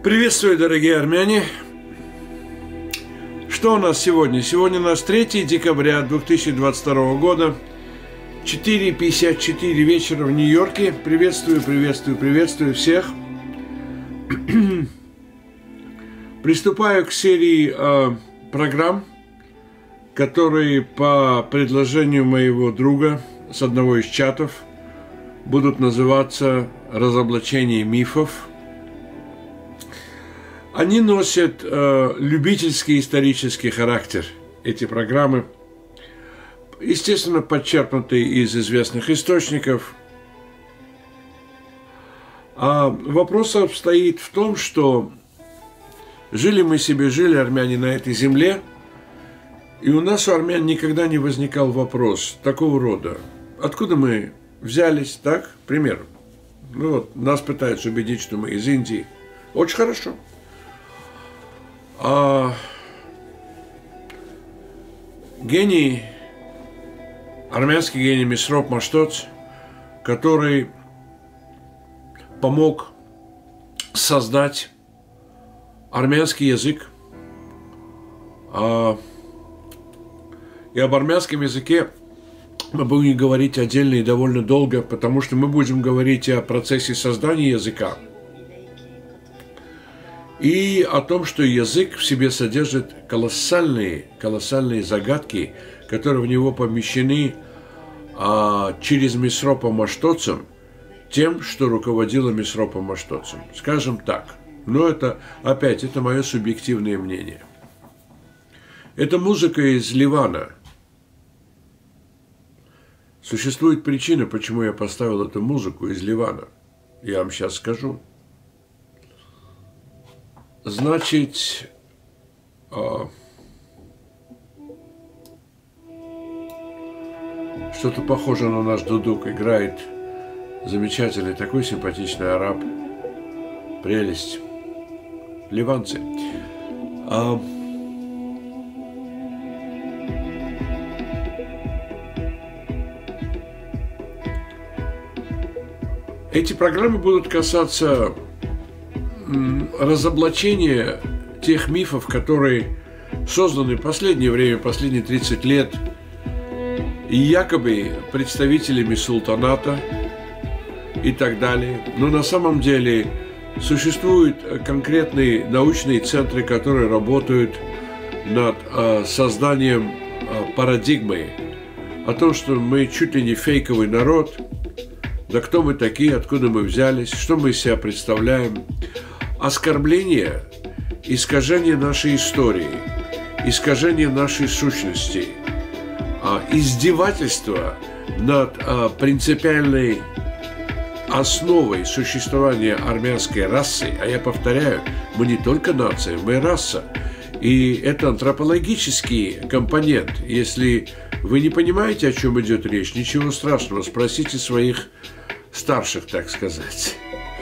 Приветствую, дорогие армяне! Что у нас сегодня? Сегодня у нас 3 декабря 2022 года, 4:54 вечера в Нью-Йорке. Приветствую всех. Приступаю к серии программ, которые по предложению моего друга с одного из чатов будут называться «Разоблачение мифов». Они носят любительский исторический характер, эти программы, естественно, подчеркнутые из известных источников. А вопрос обстоит в том, что жили армяне на этой земле, и у нас, у армян, никогда не возникал вопрос такого рода. Откуда мы взялись, так? К примеру. Нас пытаются убедить, что мы из Индии. Очень хорошо. Гений, армянский гений Месроп Маштоц, который помог создать армянский язык. И об армянском языке мы будем говорить отдельно и довольно долго, потому что мы будем говорить о процессе создания языка и о том, что язык в себе содержит колоссальные загадки, которые в него помещены через Месропа Маштоцем, тем, что руководило Месропом Маштоцем. Скажем так. Но это мое субъективное мнение. Это музыка из Ливана. Существует причина, почему я поставил эту музыку из Ливана. Я вам сейчас скажу. Значит, что-то похоже на наш дудук играет замечательный, такой симпатичный араб. Прелесть. Ливанцы. Эти программы будут касаться разоблачения тех мифов, которые созданы в последнее время, последние 30 лет, якобы представителями султаната и так далее. Но на самом деле существуют конкретные научные центры, которые работают над созданием парадигмы о том, что мы чуть ли не фейковый народ, да кто мы такие, откуда мы взялись, что мы из себя представляем. Оскорбление, искажение нашей истории, искажение нашей сущности, издевательство над принципиальной основой существования армянской расы, а я повторяю, мы не только нация, мы раса, и это антропологический компонент. Если вы не понимаете, о чем идет речь, ничего страшного, спросите своих старших, так сказать.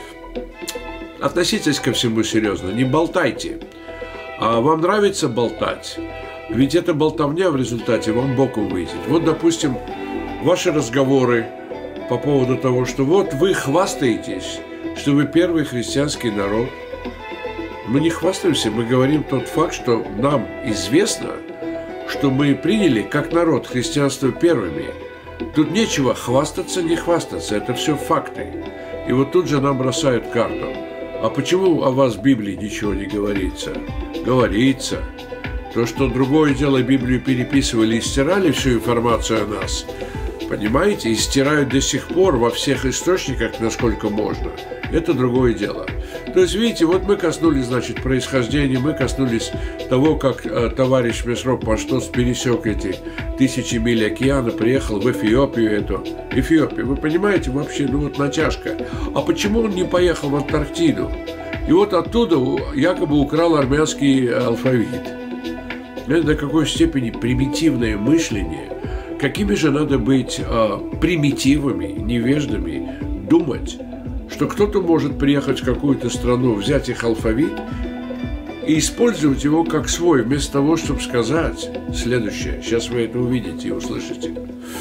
Относитесь ко всему серьезно, не болтайте. А вам нравится болтать? Ведь эта болтовня в результате вам боком выйдет. Вот, допустим, ваши разговоры по поводу того, что вот вы хвастаетесь, что вы первый христианский народ. Мы не хвастаемся, мы говорим тот факт, что нам известно, что мы приняли как народ христианство первыми. Тут нечего хвастаться, не хвастаться, это все факты. И вот тут же нам бросают карту. А почему о вас в Библии ничего не говорится? Говорится. То, что другое дело, Библию переписывали и стирали всю информацию о нас, понимаете, и стирают до сих пор во всех источниках, насколько можно. Это другое дело. То есть, видите, вот мы коснулись, значит, происхождения, мы коснулись того, как товарищ Месроп Маштоц пересек эти 1000 миль океана, приехал в Эфиопию Эфиопию, вы понимаете, вообще, натяжка. А почему он не поехал в Антарктиду? И вот оттуда якобы украл армянский алфавит. Это до какой степени примитивное мышление. Какими же надо быть примитивами, невеждами, думать, что кто-то может приехать в какую-то страну, взять их алфавит и использовать его как свой, вместо того, чтобы сказать следующее. Сейчас вы это увидите и услышите.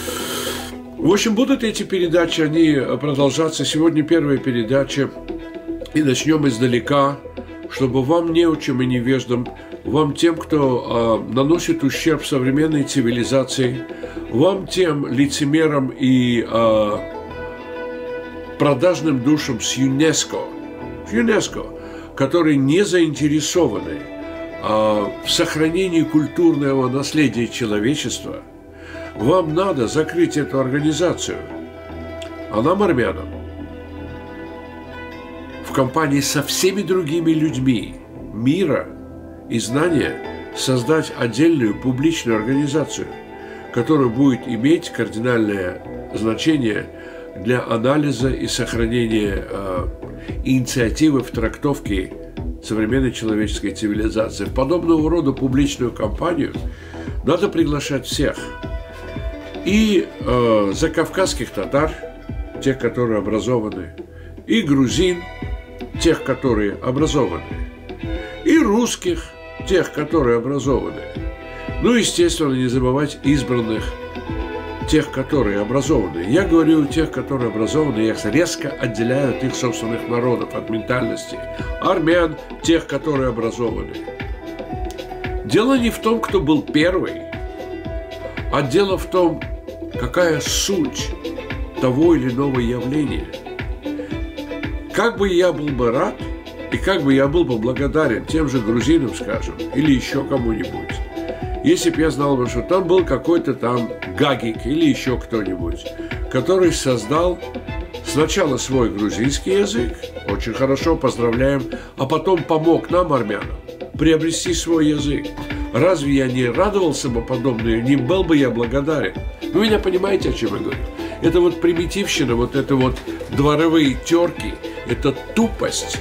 В общем, будут эти передачи, они продолжаться. Сегодня первая передача, и начнем издалека. чтобы вам неучим и невеждам, вам тем, кто наносит ущерб современной цивилизации, вам тем лицемерам и продажным душам с ЮНЕСКО, которые не заинтересованы в сохранении культурного наследия человечества, вам надо закрыть эту организацию. А нам, армянам, в компании со всеми другими людьми мира и знания создать отдельную публичную организацию, которая будет иметь кардинальное значение для анализа и сохранения инициативы в трактовке современной человеческой цивилизации. В подобного рода публичную кампанию надо приглашать всех. И закавказских татар, тех, которые образованы, и грузин, тех, которые образованы, и русских, тех, которые образованы. Ну, естественно, не забывать избранных, тех, которые образованы. Я говорю тех, которые образованы, я резко отделяю от их собственных народов, от ментальности. Армян, тех, которые образованы. Дело не в том, кто был первый, а дело в том, какая суть того или иного явления. Как бы я был бы рад, и как бы я был бы благодарен тем же грузинам, скажем, или еще кому-нибудь, если бы я знал бы, что там был какой-то там Гагик или еще кто-нибудь, который создал сначала свой грузинский язык, очень хорошо, поздравляем, а потом помог нам, армянам, приобрести свой язык. Разве я не радовался бы подобное, не был бы я благодарен? Вы меня понимаете, о чем я говорю? Это вот примитивщина, вот это вот дворовые терки, это тупость,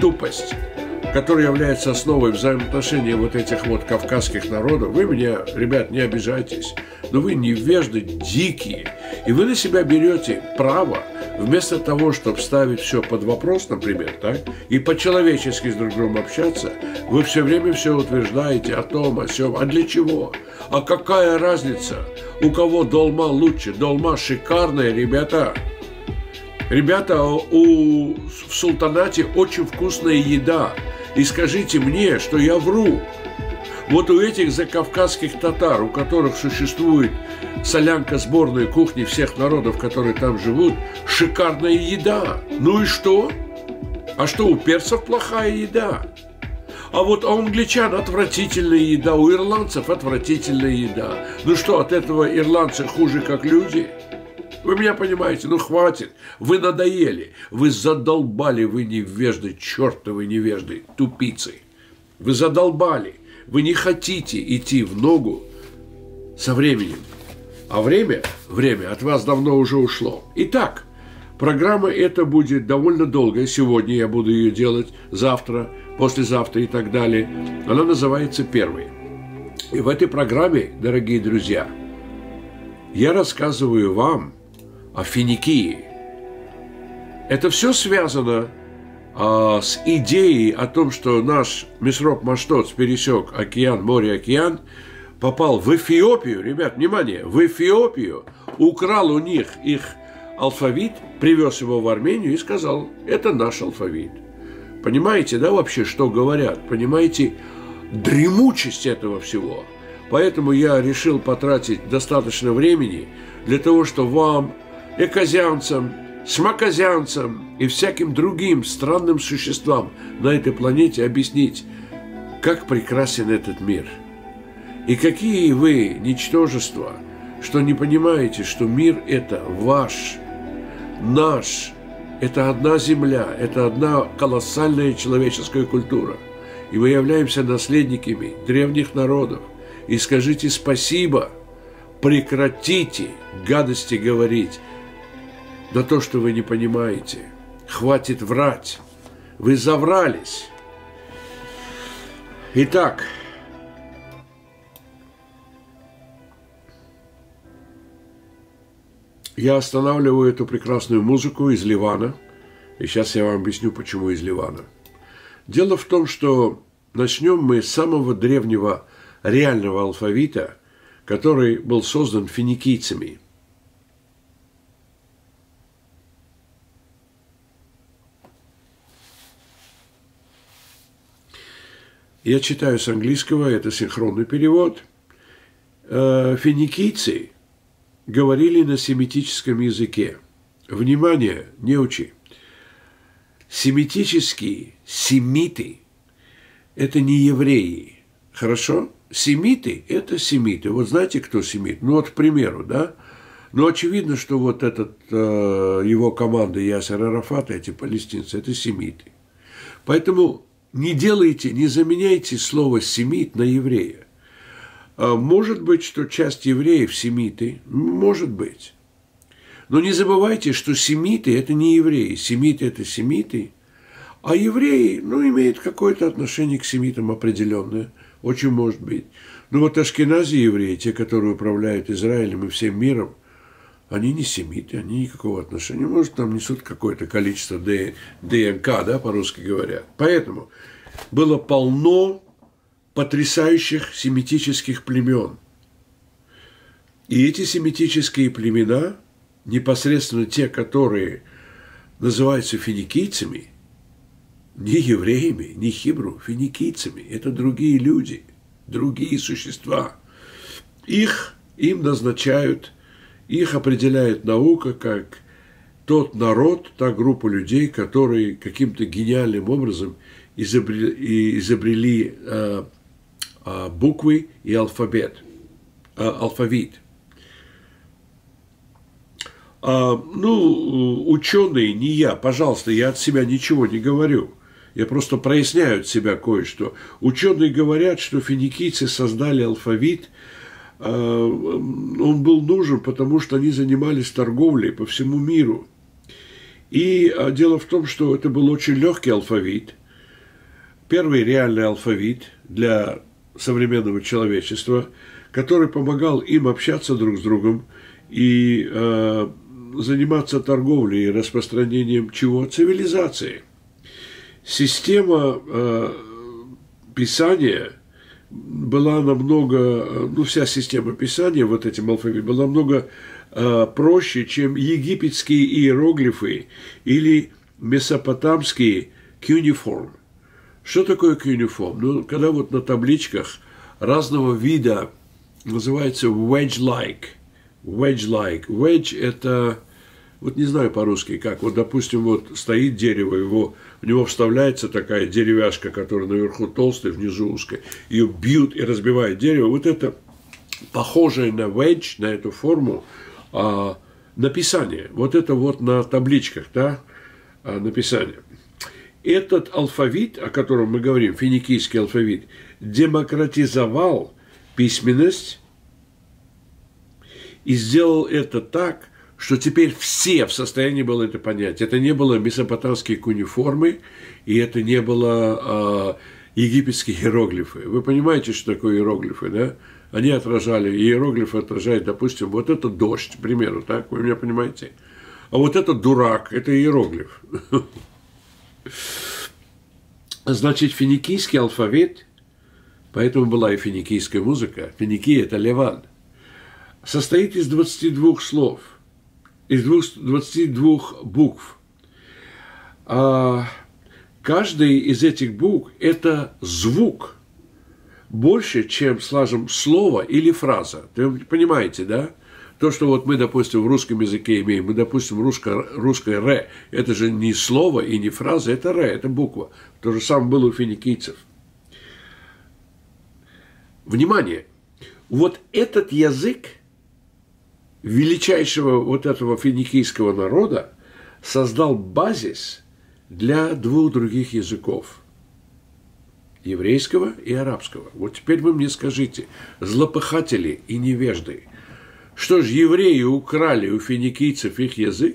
которая является основой взаимоотношений вот этих вот кавказских народов. Вы меня, ребят, не обижайтесь, но вы невежды дикие, и вы на себя берете право, вместо того, чтобы ставить все под вопрос, например, так, и по-человечески с друг другом общаться, вы все время все утверждаете о том, о сём. А для чего? А какая разница? У кого долма лучше? Долма шикарная, ребята. Ребята, в султанате очень вкусная еда. И скажите мне, что я вру. Вот у этих закавказских татар, у которых существует солянка сборной кухни всех народов, которые там живут, шикарная еда. Ну и что? А что, у перцев плохая еда? А вот у англичан отвратительная еда, у ирландцев отвратительная еда. Ну что, от этого ирландцы хуже как люди? Вы меня понимаете? Ну хватит, вы надоели, вы задолбали, вы невежды, чертовы невежды, тупицы. Вы задолбали, вы не хотите идти в ногу со временем. А время от вас давно уже ушло. Итак, программа эта будет довольно долгая. Сегодня я буду ее делать, завтра, послезавтра и так далее. Она называется «Первый». И в этой программе, дорогие друзья, я рассказываю вам о Финикии. Это все связано с идеей о том, что наш Месроп Маштоц пересек океан, море-океан, попал в Эфиопию, ребят, внимание, в Эфиопию, украл у них их алфавит, привез его в Армению и сказал, это наш алфавит. Понимаете, да, вообще, что говорят? Понимаете, дремучесть этого всего. Поэтому я решил потратить достаточно времени для того, чтобы вам, эказянцам, смаказянцам и всяким другим странным существам на этой планете объяснить, как прекрасен этот мир. И какие вы ничтожества, что не понимаете, что мир – это ваш, наш, это одна земля, это одна колоссальная человеческая культура. И мы являемся наследниками древних народов. И скажите спасибо, прекратите гадости говорить на то, что вы не понимаете. Хватит врать. Вы заврались. Итак, я останавливаю эту прекрасную музыку из Ливана. И сейчас я вам объясню, почему из Ливана. Дело в том, что начнем мы с самого древнего реального алфавита, который был создан финикийцами. Я читаю с английского, это синхронный перевод. Финикийцы говорили на семитическом языке. Внимание, не учи. Семитические, семиты – это не евреи. Хорошо? Семиты – это семиты. Вот знаете, кто семит? Ну, вот, к примеру, да? Ну, очевидно, что вот этот, его команда Ясер Арафат, эти палестинцы – это семиты. Поэтому не делайте, не заменяйте слово «семит» на еврея. Может быть, что часть евреев семиты, может быть. Но не забывайте, что семиты – это не евреи. Семиты – это семиты, а евреи, ну, имеют какое-то отношение к семитам определенное. Очень может быть. Но вот ашкенази евреи, те, которые управляют Израилем и всем миром, они не семиты, они никакого отношения. Может, там несут какое-то количество ДНК, да, по-русски говоря. Поэтому было полно потрясающих семитических племен. И эти семитические племена, непосредственно те, которые называются финикийцами, не евреями, не хибру, финикийцами, это другие люди, другие существа. Им назначают, их определяет наука как тот народ, та группа людей, которые каким-то гениальным образом изобрели буквы и алфавит. Ученые, не я, пожалуйста, я от себя ничего не говорю. Я просто проясняю от себя кое-что. Ученые говорят, что финикийцы создали алфавит. Он был нужен, потому что они занимались торговлей по всему миру. И дело в том, что это был очень легкий алфавит. Первый реальный алфавит для современного человечества, который помогал им общаться друг с другом и заниматься торговлей и распространением чего? Цивилизации. Система писания была намного, вся система писания вот этим алфавитом была намного проще, чем египетские иероглифы или месопотамские cuneiform. Что такое cuneiform? Ну, когда вот на табличках разного вида называется wedge-like. Wedge-like. Wedge – это, вот не знаю по-русски как, вот, допустим, вот стоит дерево, в него вставляется такая деревяшка, которая наверху толстая, внизу узкая, ее бьют и разбивают дерево. Вот это похожее на wedge, на эту форму, написание. Вот это вот на табличках, да, написание. Этот алфавит, о котором мы говорим, финикийский алфавит, демократизовал письменность и сделал это так, что теперь все в состоянии было это понять. Это не было месопотамские кунеформы, и это не было египетские иероглифы. Вы понимаете, что такое иероглифы, да? Они отражали, иероглифы отражают, допустим, вот это дождь, к примеру, так? Вы меня понимаете? А вот это дурак, это иероглиф. Значит, финикийский алфавит, поэтому была и финикийская музыка, Финикия – это Ливан, состоит из 22 слов, из 22 букв. Каждый из этих букв – это звук больше, чем, скажем, слово или фраза. Вы понимаете, да? То, что вот мы, допустим, в русском языке имеем, мы, допустим, русское «ре», это же не слово и не фраза, это «ре», это буква. То же самое было у финикийцев. Внимание! Вот этот язык величайшего вот этого финикийского народа создал базис для двух других языков. Еврейского и арабского. Вот теперь вы мне скажите, злопыхатели и невежды, что же евреи украли у финикийцев их язык?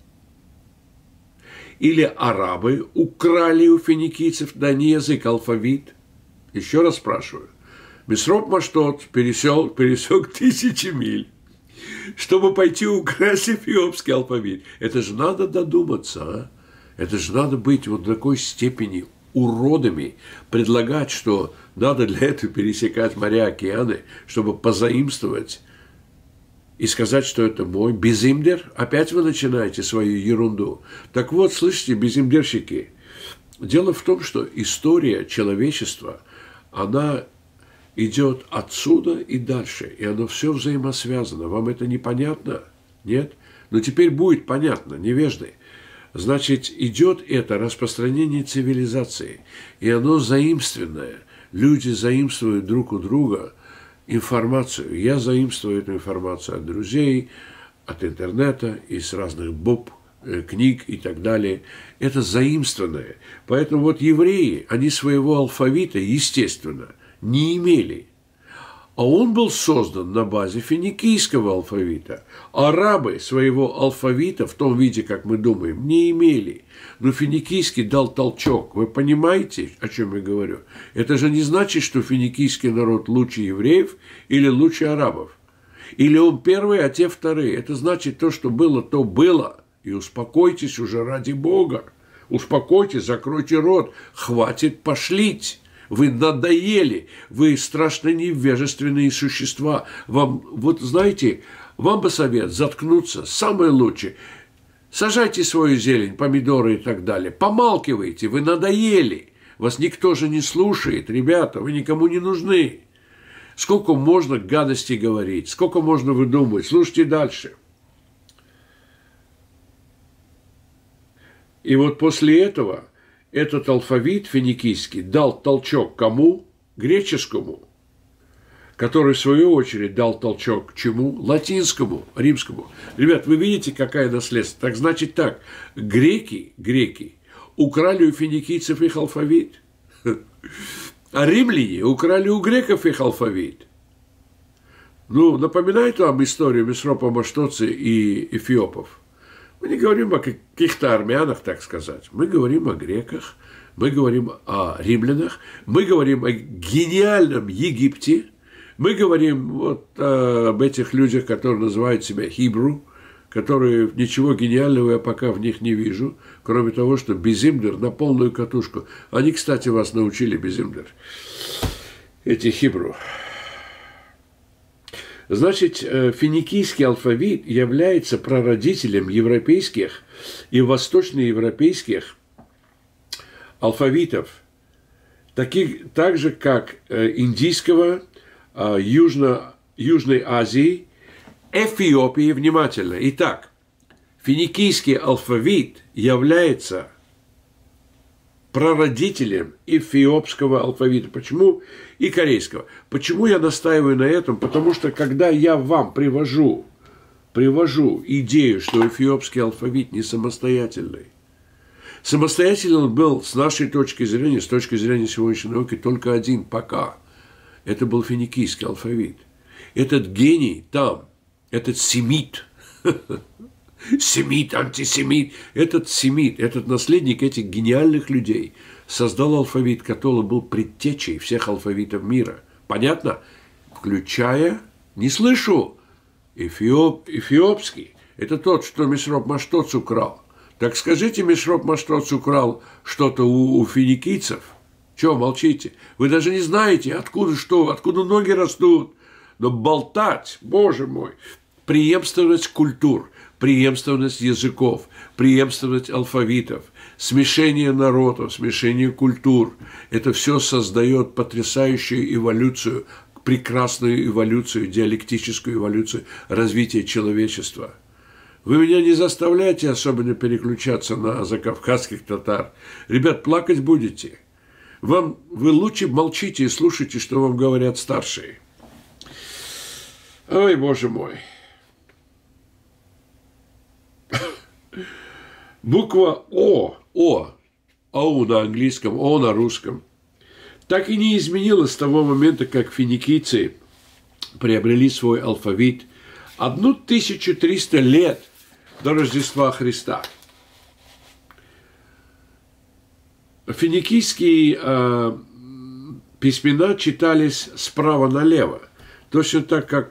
Или арабы украли у финикийцев, да не язык, алфавит? Еще раз спрашиваю. Мисроп Маштот пересек 1000 миль, чтобы пойти украсть эфиопский алфавит. Это же надо додуматься, а? Это же надо быть вот до такой степени уродами, предлагать, что надо для этого пересекать моря, океаны, чтобы позаимствовать и сказать, что это мой безимдер. Опять вы начинаете свою ерунду. Так вот, слышите, безимдерщики, дело в том, что история человечества, она идет отсюда и дальше, и оно все взаимосвязано. Вам это непонятно? Нет? Но теперь будет понятно, невежды. Значит, идет это распространение цивилизации, и оно заимственное. Люди заимствуют друг у друга информацию. Я заимствую эту информацию от друзей, от интернета, из разных буб, книг и так далее. Это заимствованное. Поэтому вот евреи, они своего алфавита, естественно, не имели. А он был создан на базе финикийского алфавита. Арабы своего алфавита в том виде, как мы думаем, не имели. Но финикийский дал толчок. Вы понимаете, о чем я говорю? Это же не значит, что финикийский народ лучше евреев или лучше арабов. Или он первый, а те вторые. Это значит, то, что было, то было. И успокойтесь уже ради Бога. Успокойтесь, закройте рот. Хватит пошлить. Вы надоели, вы страшно невежественные существа. Вам, вот знаете, вам бы совет заткнуться, самое лучшее. Сажайте свою зелень, помидоры и так далее. Помалкивайте, вы надоели. Вас никто же не слушает, ребята, вы никому не нужны. Сколько можно гадости говорить, сколько можно выдумывать. Слушайте дальше. И вот после этого этот алфавит финикийский дал толчок кому? Греческому, который, в свою очередь, дал толчок чему? Латинскому, римскому. Ребят, вы видите, какая наследство? Так значит так, греки украли у финикийцев их алфавит, а римляне украли у греков их алфавит. Ну, напоминает вам историю Месропа Маштоци и эфиопов? Мы не говорим о каких-то армянах, так сказать. Мы говорим о греках, мы говорим о римлянах, мы говорим о гениальном Египте, мы говорим вот об этих людях, которые называют себя хибру, которые ничего гениального я пока в них не вижу, кроме того, что безимдер на полную катушку. Они, кстати, вас научили безимдер, эти хибру. Значит, финикийский алфавит является прародителем европейских и восточноевропейских алфавитов, так же, как индийского, Южной Азии, Эфиопии, внимательно. Итак, финикийский алфавит является прародителем эфиопского алфавита. Почему? И корейского. Почему я настаиваю на этом? Потому что, когда я вам привожу идею, что эфиопский алфавит не самостоятельный, самостоятельный он был с нашей точки зрения, с точки зрения сегодняшней науки, только один пока. Это был финикийский алфавит. Этот гений там, этот семит, семит, антисемит, этот семит, этот наследник этих гениальных людей создал алфавит, который был предтечей всех алфавитов мира. Понятно? Включая, не слышу, эфиопский. Это тот, что Месроп Маштоц украл. Так скажите, Месроп Маштоц украл что-то у финикийцев? Чего молчите? Вы даже не знаете, откуда что, откуда ноги растут. Но болтать, боже мой, преемственность культур, преемственность языков, преемственность алфавитов, смешение народов, смешение культур. Это все создает потрясающую эволюцию, прекрасную эволюцию, диалектическую эволюцию развития человечества. Вы меня не заставляйте особенно переключаться на закавказских татар. Ребят, плакать будете. Вы лучше молчите и слушайте, что вам говорят старшие. Ой, боже мой. Буква О на английском, О на русском, так и не изменилась с того момента, как финикийцы приобрели свой алфавит 1300 лет до Рождества Христа. Финикийские письмена читались справа налево. Точно так, как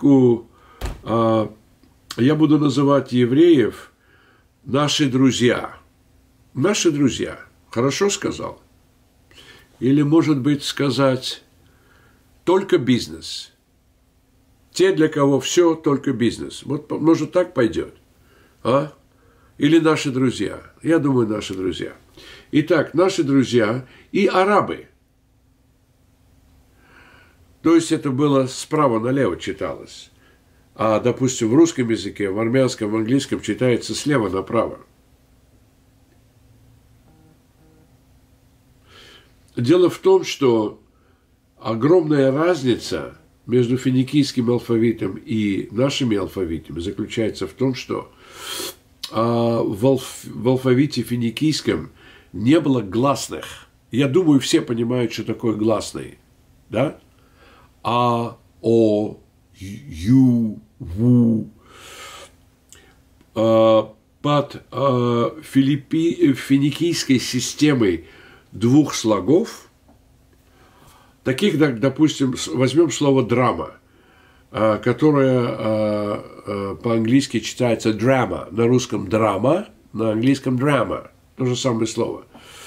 я буду называть евреев наши друзья. Наши друзья. Хорошо сказал? Или, может быть, сказать только бизнес. Те, для кого все только бизнес. Вот, может, так пойдет? А? Или наши друзья? Я думаю, наши друзья. Итак, наши друзья и арабы. То есть это было справа налево читалось. А, допустим, в русском языке, в армянском, в английском читается слева направо. Дело в том, что огромная разница между финикийским алфавитом и нашими алфавитами заключается в том, что в алфавите финикийском не было гласных. Я думаю, все понимают, что такое гласные. Да? А, О, Ю, Ву. Под финикийской системой двух слогов, таких, допустим, возьмем слово «драма», которое по-английски читается «драма», на русском «драма», на английском «драма», то же самое слово.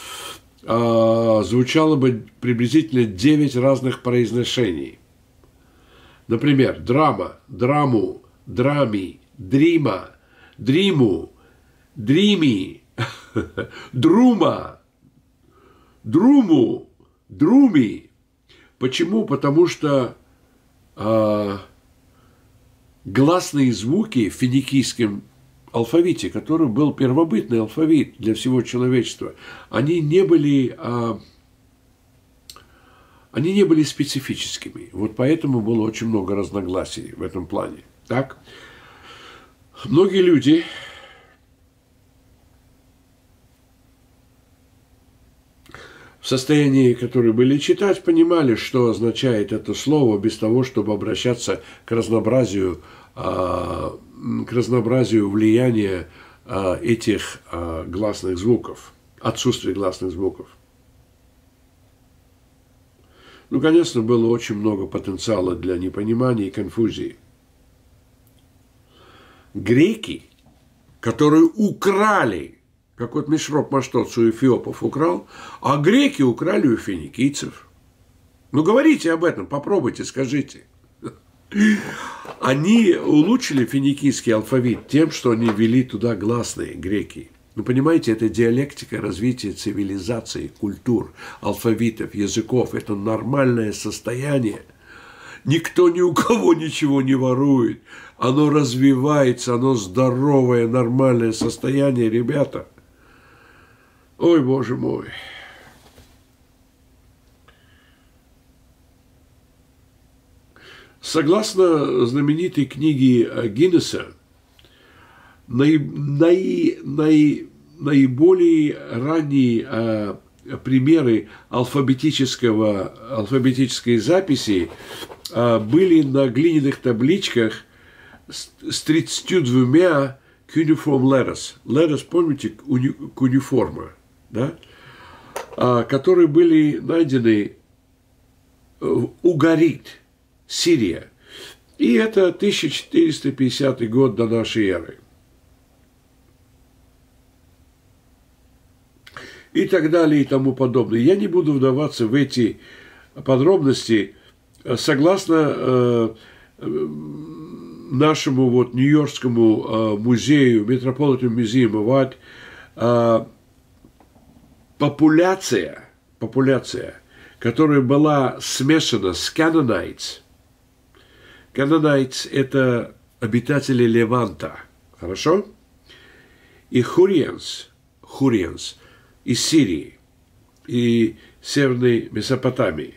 Звучало бы приблизительно 9 разных произношений. Например, драма, драму, драми, дрима, дриму, дрими, друма, друму, друми. Почему? Потому что гласные звуки в финикийском алфавите, который был первобытный алфавит для всего человечества, они не были специфическими. Вот поэтому было очень много разногласий в этом плане. Так? Многие люди в состоянии, которые были читать, понимали, что означает это слово, без того, чтобы обращаться к разнообразию влияния этих гласных звуков, отсутствия гласных звуков. Ну, конечно, было очень много потенциала для непонимания и конфузии. Греки, которые украли, как вот Мишроп Маштоц у эфиопов украл, а греки украли у финикийцев. Ну, говорите об этом, попробуйте, скажите. Они улучшили финикийский алфавит тем, что они ввели туда гласные, греки. Ну, понимаете, это диалектика развития цивилизации, культур, алфавитов, языков. Это нормальное состояние. Никто ни у кого ничего не ворует. Оно развивается, оно здоровое, нормальное состояние, ребята. Ой, Боже мой. Согласно знаменитой книге Гиннесса, наиболее ранние примеры алфавитической записи были на глиняных табличках с 32 cuneiform letters. Letters, помните, кунеформа, да? Которые были найдены в Угарит, Сирия. И это 1450 год до нашей эры. И так далее, и тому подобное. Я не буду вдаваться в эти подробности. Согласно нашему вот Нью-Йоркскому музею, Metropolitan Museum of Art, популяция, которая была смешана с Canaanites. Canaanites – это обитатели Леванта, хорошо? И Hurrians из Сирии и Северной Месопотамии.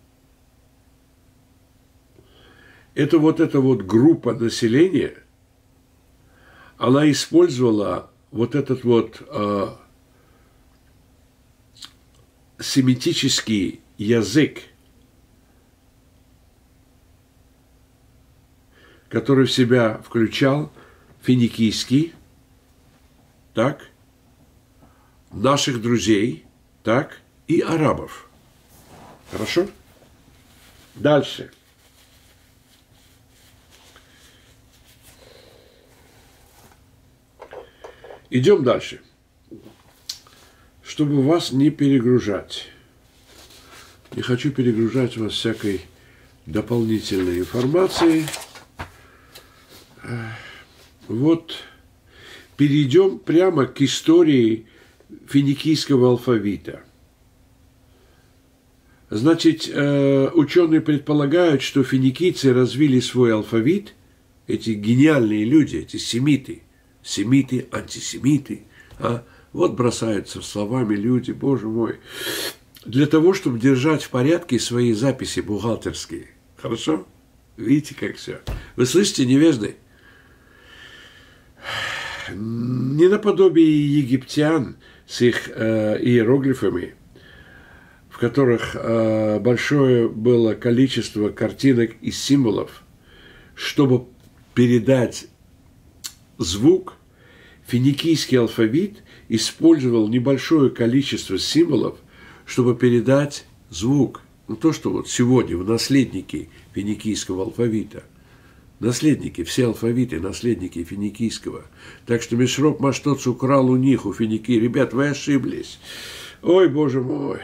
Эта вот группа населения, она использовала вот этот вот семитический язык, который в себя включал финикийский, так, наших друзей, так, и арабов. Хорошо? Дальше. Идем дальше. Чтобы вас не перегружать. Не хочу перегружать вас всякой дополнительной информацией. Вот перейдем прямо к истории финикийского алфавита. Значит, ученые предполагают, что финикийцы развили свой алфавит, эти гениальные люди, эти семиты, антисемиты, вот бросаются словами люди, боже мой, для того, чтобы держать в порядке свои записи бухгалтерские. Хорошо? Видите, как все. Вы слышите, невежды? Не наподобие египтян с их иероглифами, в которых большое было количество картинок и символов, чтобы передать звук, финикийский алфавит использовал небольшое количество символов, чтобы передать звук. Ну, то, что вот сегодня в наследники финикийского алфавита. Наследники, все алфавиты, наследники финикийского. Так что Мишроп Маштоц украл у них, у финики. Ребят, вы ошиблись. Ой, боже мой.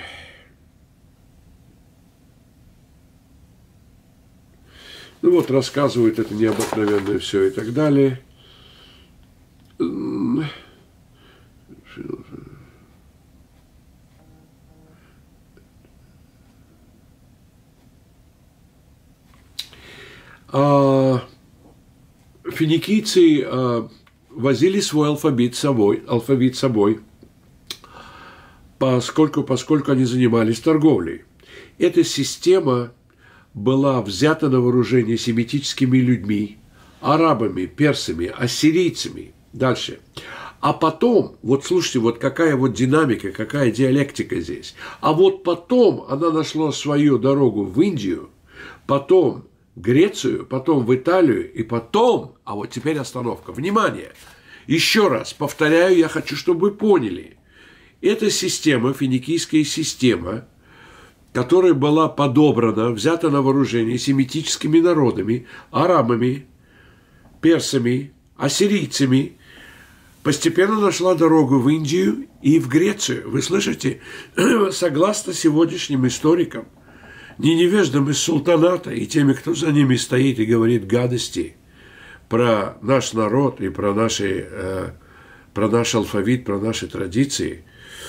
Ну вот, рассказывают это необыкновенное все и так далее. Финикийцы возили свой алфавит с собой, поскольку они занимались торговлей. Эта система была взята на вооружение семитическими людьми, арабами, персами, ассирийцами. Дальше. А потом, вот слушайте, вот какая вот динамика, какая диалектика здесь. А вот потом она нашла свою дорогу в Индию, потом в Грецию, потом в Италию, и потом, а вот теперь остановка. Внимание! Еще раз повторяю, я хочу, чтобы вы поняли. Эта система, финикийская система, которая была подобрана, взята на вооружение семитическими народами, арабами, персами, ассирийцами, постепенно нашла дорогу в Индию и в Грецию. Вы слышите? Согласно сегодняшним историкам, не невеждам из султаната и теми, кто за ними стоит и говорит гадости про наш народ и про наш алфавит, про наши традиции,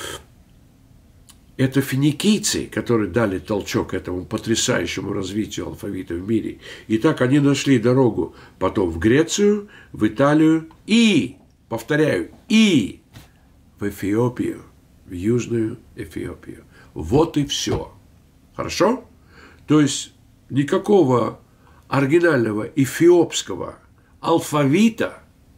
это финикийцы, которые дали толчок этому потрясающему развитию алфавита в мире. И так они нашли дорогу потом в Грецию, в Италию и, повторяю, и в Эфиопию, в Южную Эфиопию. Вот и все. Хорошо? То есть никакого оригинального эфиопского алфавита,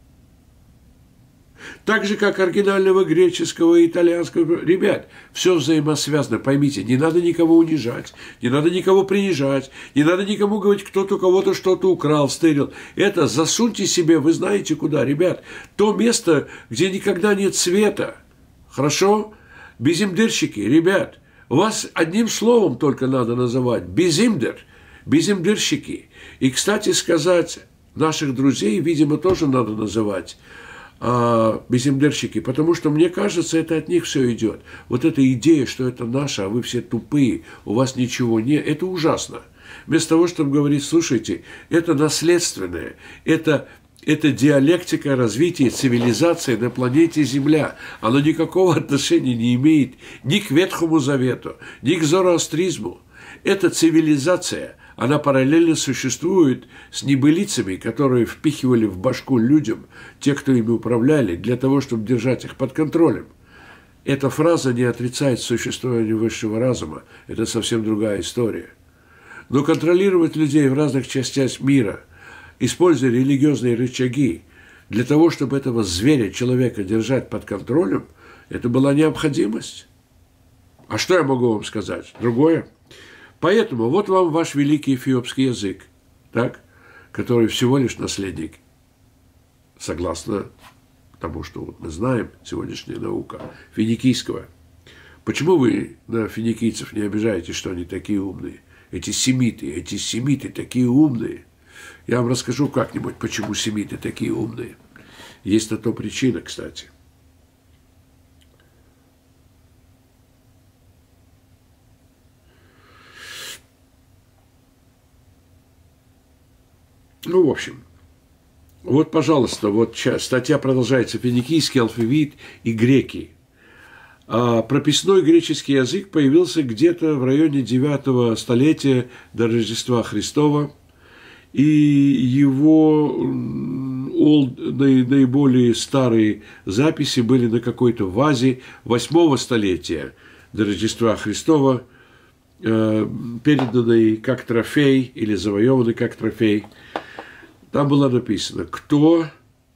так же, как оригинального греческого и итальянского. Ребят, все взаимосвязано, поймите, не надо никого унижать, не надо никого принижать, не надо никому говорить, кто-то у кого-то что-то украл, стырил. Это засуньте себе, вы знаете куда, ребят, то место, где никогда нет света. Хорошо? Безимдырщики, ребят, вас одним словом только надо называть. Безимдыр, безимдырщики. И, кстати сказать, наших друзей, видимо, тоже надо называть безимдырщики, потому что, мне кажется, это от них все идет. Вот эта идея, что это наше, а вы все тупые, у вас ничего нет, это ужасно. Вместо того, чтобы говорить, слушайте, это наследственное, это диалектика развития цивилизации на планете Земля. Оно никакого отношения не имеет ни к Ветхому Завету, ни к зороастризму. Это цивилизация. Она параллельно существует с небылицами, которые впихивали в башку людям, те, кто ими управляли, для того, чтобы держать их под контролем. Эта фраза не отрицает существование высшего разума. Это совсем другая история. Но контролировать людей в разных частях мира, используя религиозные рычаги, для того, чтобы этого зверя, человека, держать под контролем, это была необходимость. А что я могу вам сказать? Другое. Поэтому вот вам ваш великий эфиопский язык, так, который всего лишь наследник, согласно тому, что вот мы знаем, сегодняшняя наука, финикийского. Почему вы на финикийцев не обижаетесь, что они такие умные? Эти семиты такие умные. Я вам расскажу как-нибудь, почему семиты такие умные. Есть на то причина, кстати. Ну, в общем, вот, пожалуйста, вот статья продолжается. Финикийский алфавит и греки. А прописной греческий язык появился где-то в районе 9 столетия до Рождества Христова, и его наиболее старые записи были на какой-то вазе 8 столетия до Рождества Христова, переданный как трофей или завоеванный как трофей. Там было написано, кто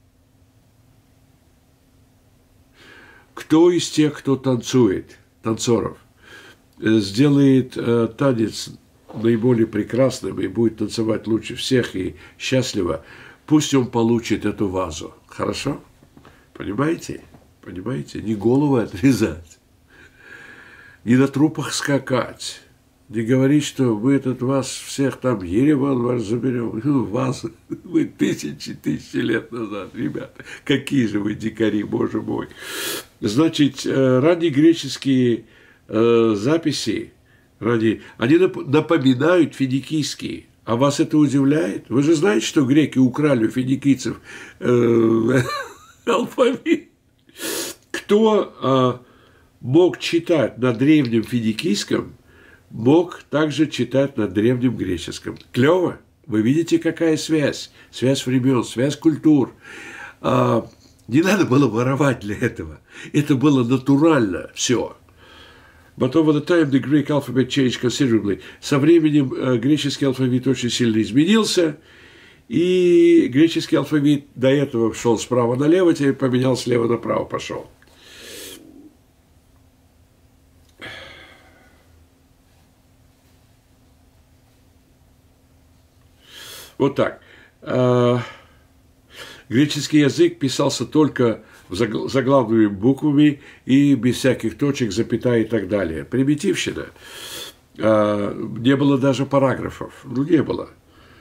из тех, кто танцует, танцоров, сделает танец наиболее прекрасным и будет танцевать лучше всех и счастливо, пусть он получит эту вазу. Хорошо? Понимаете? Понимаете? Не головы отрезать, не на трупах скакать, не говорить, что мы вас всех там, Ереван ваш заберем. Вас вы тысячи лет назад, ребята. Какие же вы дикари, боже мой. Значит, раннегреческие записи, они напоминают финикийские. А вас это удивляет? Вы же знаете, что греки украли у финикийцев алфавит. Кто мог читать на древнем финикийском, мог также читать на древнем греческом. Клево? Вы видите, какая связь? Связь времен, связь культур. Не надо было воровать для этого. Это было натурально все. But over the time the Greek alphabet changed considerably. Со временем греческий алфавит очень сильно изменился, и греческий алфавит до этого шел справа налево, теперь поменял слева направо пошел. Вот так. Греческий язык писался только заглавными буквами и без всяких точек, запятой и так далее. Примитивщина. Не было даже параграфов. Ну, не было.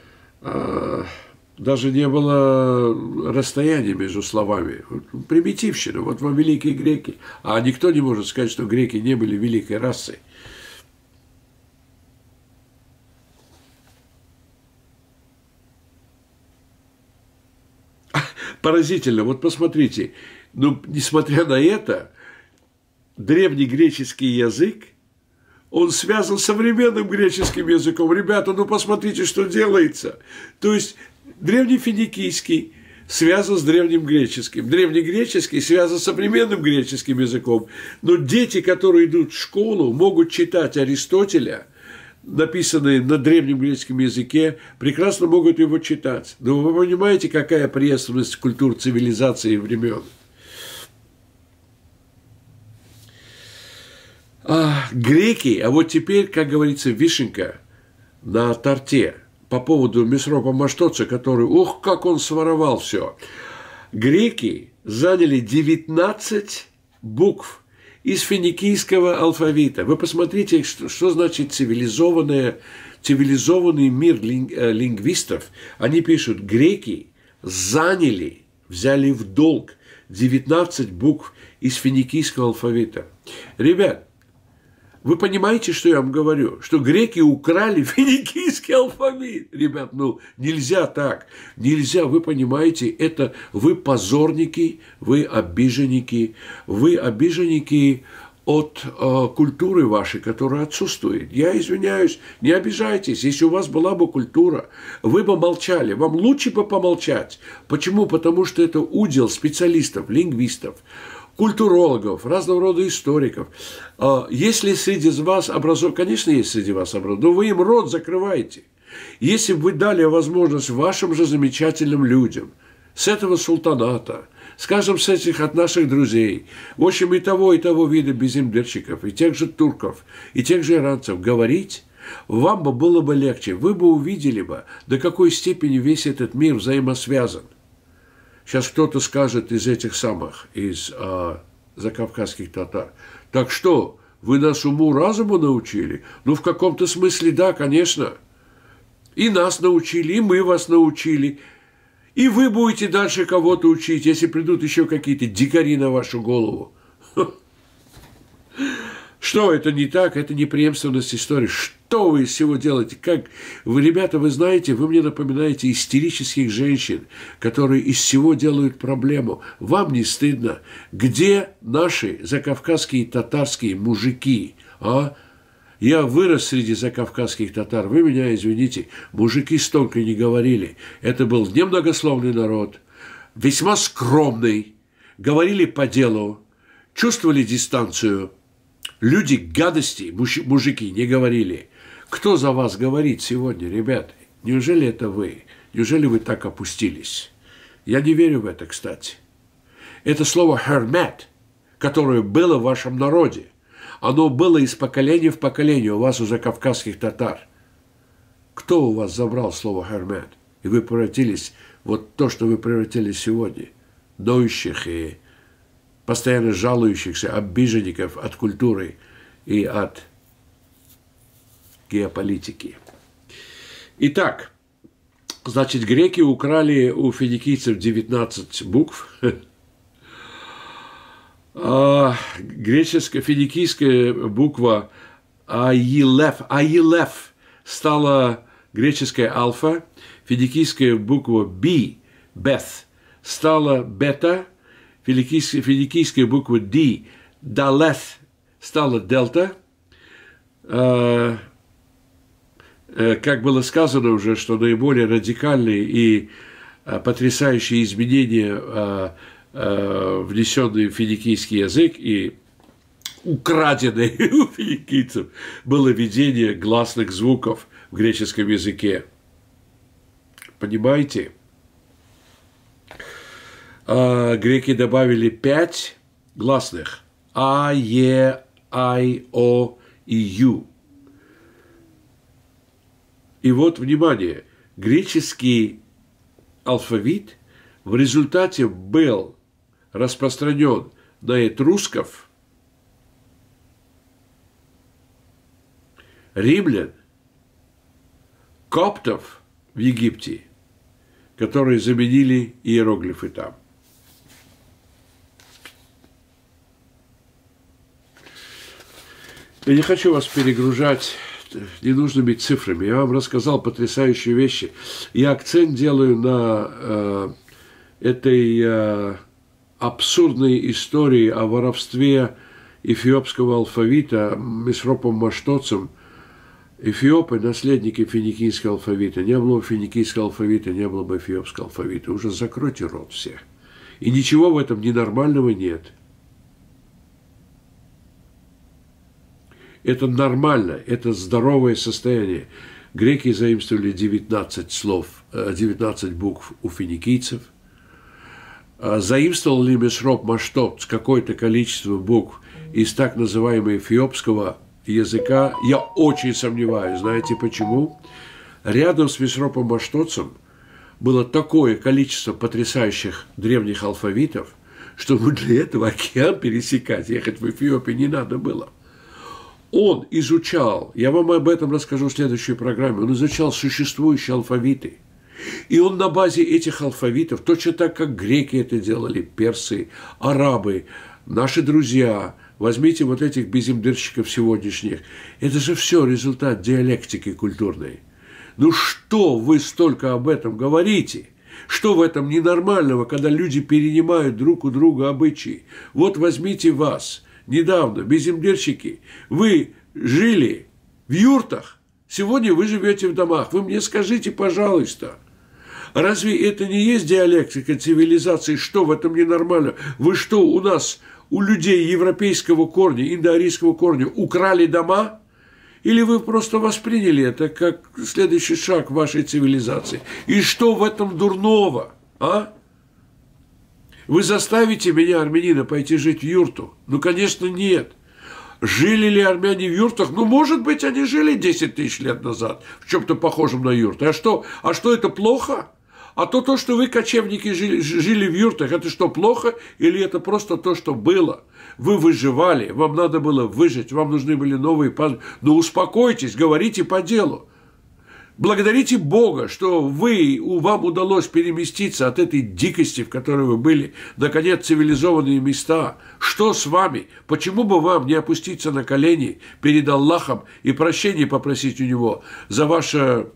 Даже не было расстояния между словами. Примитивщина. Вот вам великие греки. А никто не может сказать, что греки не были великой расой. Поразительно. Вот посмотрите. Но, несмотря на это, древнегреческий язык, он связан с современным греческим языком. Ребята, ну посмотрите, что делается. То есть, древнефиникийский связан с древнегреческим. Древнегреческий связан с современным греческим языком. Но дети, которые идут в школу, могут читать Аристотеля, написанные на древнем греческом языке, прекрасно могут его читать. Но вы понимаете, какая преемственность культур, цивилизации и времен? Греки, а вот теперь, как говорится, вишенка на торте по поводу Месропа Маштоца, который, ох, как он своровал все. Греки заняли 19 букв из финикийского алфавита. Вы посмотрите, что значит цивилизованный мир лингвистов. Они пишут, греки заняли, взяли в долг 19 букв из финикийского алфавита. Ребят, вы понимаете, что я вам говорю? Что греки украли финикийский алфавит. Ребят, ну нельзя так. Нельзя, вы понимаете, это вы позорники, вы обиженники от культуры вашей, которая отсутствует. Я извиняюсь, не обижайтесь. Если у вас была бы культура, вы бы молчали. Вам лучше бы помолчать. Почему? Потому что это удел специалистов, лингвистов, культурологов, разного рода историков. Если среди вас конечно, есть среди вас образованные, но вы им рот закрываете. Если бы вы дали возможность вашим же замечательным людям с этого султаната, скажем, с этих от наших друзей, в общем, и того вида безимдерщиков, и тех же турков, и тех же иранцев говорить, вам бы было бы легче, вы бы увидели бы, до какой степени весь этот мир взаимосвязан. Сейчас кто-то скажет из этих самых, из закавказских татар, так что, вы нас уму-разуму научили? Ну, в каком-то смысле, да, конечно. И нас научили, и мы вас научили. И вы будете дальше кого-то учить, если придут еще какие-то дикари на вашу голову. Что это не так? Это не преемственность истории. Что вы из всего делаете? Как вы, ребята, вы знаете, вы мне напоминаете истерических женщин, которые из всего делают проблему. Вам не стыдно? Где наши закавказские татарские мужики, а? Я вырос среди закавказских татар. Вы меня извините, мужики столько не говорили. Это был немногословный народ, весьма скромный, говорили по делу, чувствовали дистанцию. Люди гадости, мужики, не говорили. Кто за вас говорит сегодня, ребята? Неужели это вы? Неужели вы так опустились? Я не верю в это, кстати. Это слово «hermet», которое было в вашем народе, оно было из поколения в поколение у вас, у закавказских татар. Кто у вас забрал слово «hermet»? И вы превратились вот то, что вы превратились сегодня. Ноющих и постоянно жалующихся обиженников от культуры и от геополитики. Итак, значит, греки украли у финикийцев 19 букв. Греческая, финикийская буква Аилеф стала греческая альфа, финикийская буква Бет стала бета, финикийская буква Д, Далeth, стала дельта. Как было сказано уже, что наиболее радикальные и потрясающие изменения, внесенные в финикийский язык и украденные у финикийцев, было введение гласных звуков в греческом языке. Понимаете? Греки добавили 5 гласных: А, Е, Ай, О и Ю. И вот, внимание, греческий алфавит в результате был распространен на этрусков, римлян, коптов в Египте, которые заменили иероглифы там. Я не хочу вас перегружать ненужными цифрами. Я вам рассказал потрясающие вещи. Я акцент делаю на этой абсурдной истории о воровстве эфиопского алфавита Месропом Маштоцем. Эфиопы – наследники финикийского алфавита. Не было бы финикийского алфавита, не было бы эфиопского алфавита. Уже закройте рот все. И ничего в этом ненормального нет. Это нормально, это здоровое состояние. Греки заимствовали 19 слов, 19 букв у финикийцев. Заимствовал ли Месроп Маштот какое-то количество букв из так называемого эфиопского языка? Я очень сомневаюсь. Знаете почему? Рядом с Месропом Маштотцем было такое количество потрясающих древних алфавитов, что для этого океан пересекать, ехать в Эфиопию не надо было. Он изучал, я вам об этом расскажу в следующей программе, он изучал существующие алфавиты. И он на базе этих алфавитов, точно так, как греки это делали, персы, арабы, наши друзья, возьмите вот этих безимдырщиков сегодняшних, это же все результат диалектики культурной. Ну что вы столько об этом говорите? Что в этом ненормального, когда люди перенимают друг у друга обычаи? Вот возьмите вас. Недавно, безимдырщики, вы жили в юртах, сегодня вы живете в домах. Вы мне скажите, пожалуйста, разве это не есть диалектика цивилизации? Что в этом ненормально? Вы что, у нас, у людей европейского корня, индоарийского корня, украли дома? Или вы просто восприняли это как следующий шаг вашей цивилизации? И что в этом дурного, а? Вы заставите меня, армянина, пойти жить в юрту? Ну, конечно, нет. Жили ли армяне в юртах? Ну, может быть, они жили 10 тысяч лет назад в чем-то похожем на юрты. А что это плохо? А то, что вы, кочевники, жили в юртах, это что, плохо? Или это просто то, что было? Вы выживали, вам надо было выжить, вам нужны были новые... Ну, успокойтесь, говорите по делу. Благодарите Бога, что вам удалось переместиться от этой дикости, в которой вы были, наконец, цивилизованные места. Что с вами? Почему бы вам не опуститься на колени перед Аллахом и прощения попросить у Него за вашу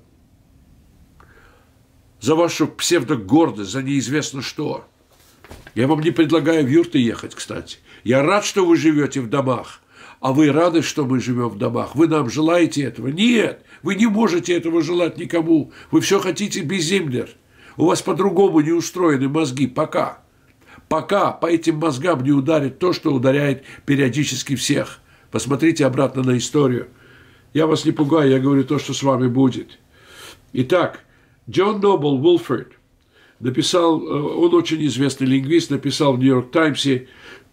псевдогордость, за неизвестно что? Я вам не предлагаю в юрты ехать, кстати. Я рад, что вы живете в домах. А вы рады, что мы живем в домах? Вы нам желаете этого? Нет, вы не можете этого желать никому. Вы все хотите безземлер. У вас по-другому не устроены мозги. Пока по этим мозгам не ударит то, что ударяет периодически всех. Посмотрите обратно на историю. Я вас не пугаю, я говорю то, что с вами будет. Итак, Джон Нобл Уилфорд написал, он очень известный лингвист, написал в Нью-Йорк Таймсе,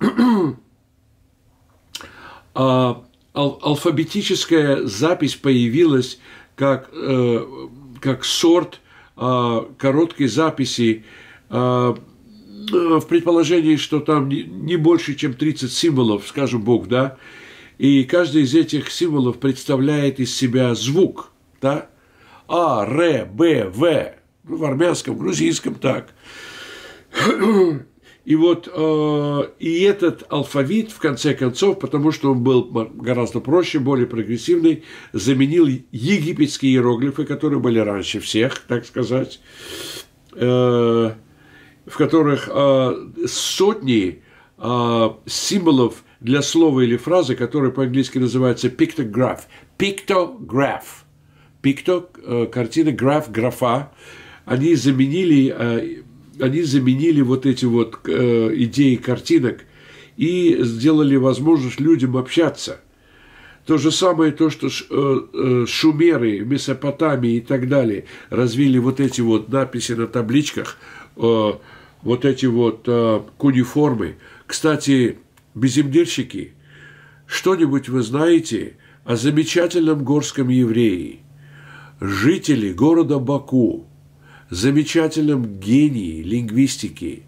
алфавитическая запись появилась как сорт короткой записи в предположении, что там не больше, чем 30 символов, скажем, букв, да, и каждый из этих символов представляет из себя звук, да, А, Р, Б, В, в армянском, грузинском так. И вот и этот алфавит, в конце концов, потому что он был гораздо проще, более прогрессивный, заменил египетские иероглифы, которые были раньше всех, так сказать, в которых сотни символов для слова или фразы, которые по-английски называются pictograph. Pictograph. Picto – картина, граф – графа. Они заменили вот эти вот идеи картинок и сделали возможность людям общаться. То же самое, то, что шумеры в Месопотамии и так далее развили вот эти вот надписи на табличках, вот эти вот кунеформы. Кстати, безземельщики, что-нибудь вы знаете о замечательном горском еврее, жителе города Баку, замечательном гении лингвистики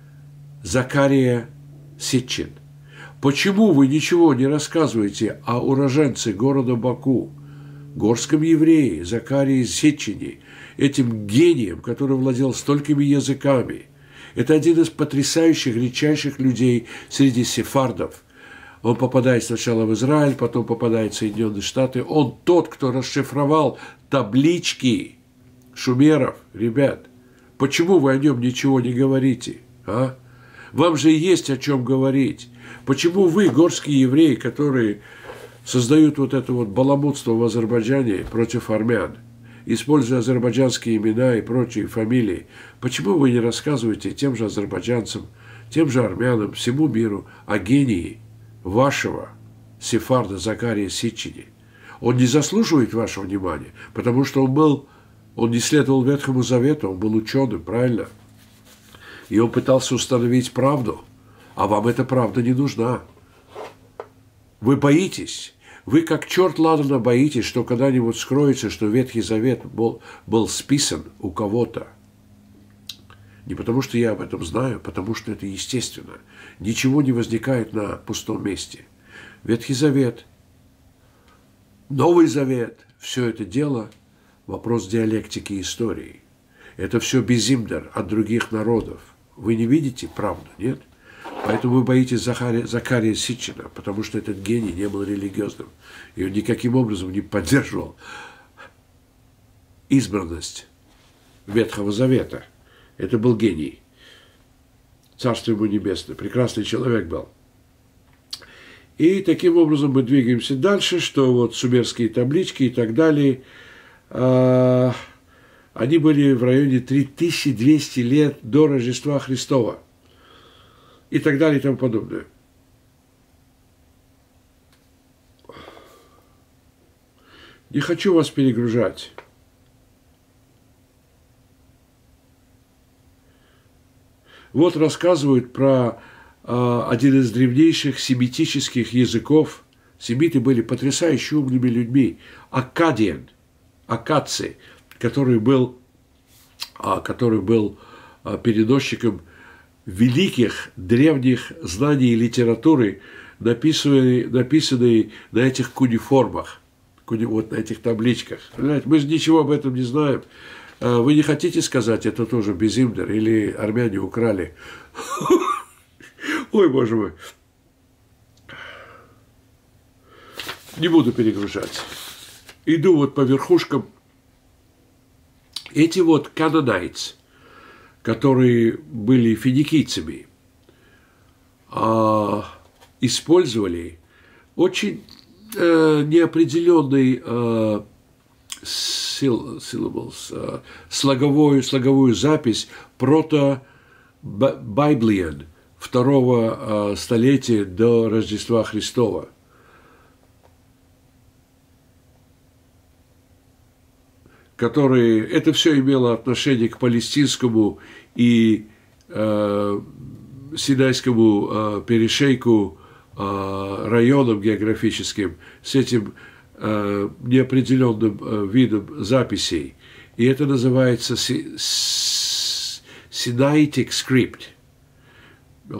Закария Ситчин? Почему вы ничего не рассказываете о уроженце города Баку, горском еврее Закарии Ситчине, этим гением, который владел столькими языками? Это один из потрясающих, редчайших людей среди сефардов. Он попадает сначала в Израиль, потом попадает в Соединенные Штаты. Он тот, кто расшифровал таблички шумеров. Ребят, почему вы о нем ничего не говорите? А? Вам же есть о чем говорить. Почему вы, горские евреи, которые создают вот это вот баламутство в Азербайджане против армян, используя азербайджанские имена и прочие фамилии, почему вы не рассказываете тем же азербайджанцам, тем же армянам, всему миру о гении вашего сефарда Закария Ситчине? Он не заслуживает вашего внимания, потому что он не следовал Ветхому Завету, он был ученым, правильно? И он пытался установить правду, а вам эта правда не нужна. Вы боитесь, вы как черт ладана боитесь, что когда-нибудь скроется, что Ветхий Завет был списан у кого-то. Не потому, что я об этом знаю, потому что это естественно. Ничего не возникает на пустом месте. Ветхий Завет, Новый Завет, все это дело – вопрос диалектики истории. Это все безимдер от других народов. Вы не видите правду, нет? Поэтому вы боитесь Закария Ситчина, потому что этот гений не был религиозным. И он никаким образом не поддерживал избранность Ветхого Завета. Это был гений. Царство ему небесное. Прекрасный человек был. И таким образом мы двигаемся дальше, что вот сумерские таблички и так далее, они были в районе 3200 лет до Рождества Христова. И так далее и тому подобное. Не хочу вас перегружать. Вот рассказывают про один из древнейших семитических языков. Семиты были потрясающе умными людьми. Аккадиан, аккадцы, который был переносчиком великих древних знаний и литературы, написанной на этих кунеформах. вот на этих табличках. Понимаете, мы же ничего об этом не знаем. Вы не хотите сказать, это тоже Безимдер или армяне украли? Ой, боже мой. Не буду перегружать. Иду вот по верхушкам. Эти вот канонайтс, которые были финикийцами, использовали очень неопределенный syllables, слоговую запись прото-Библиан второго столетия до Рождества Христова. Это все имело отношение к палестинскому и Синайскому перешейку, районам географическим, с этим неопределенным видом записей. И это называется Sinaitic Script. О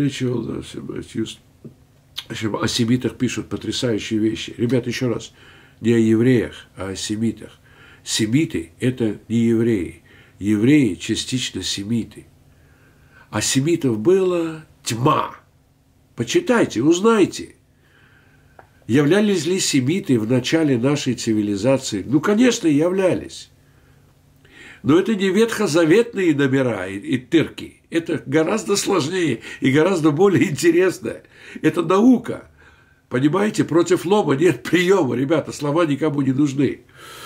семитах пишут потрясающие вещи. Ребята, еще раз, не о евреях, а о семитах. Семиты – это не евреи. Евреи частично семиты. А семитов было тьма. Почитайте, узнайте. Являлись ли семиты в начале нашей цивилизации? Ну, конечно, являлись. Но это не ветхозаветные номера и тырки. Это гораздо сложнее и гораздо более интересно. Это наука. Понимаете, против лома нет приема. Ребята, слова никому не нужны.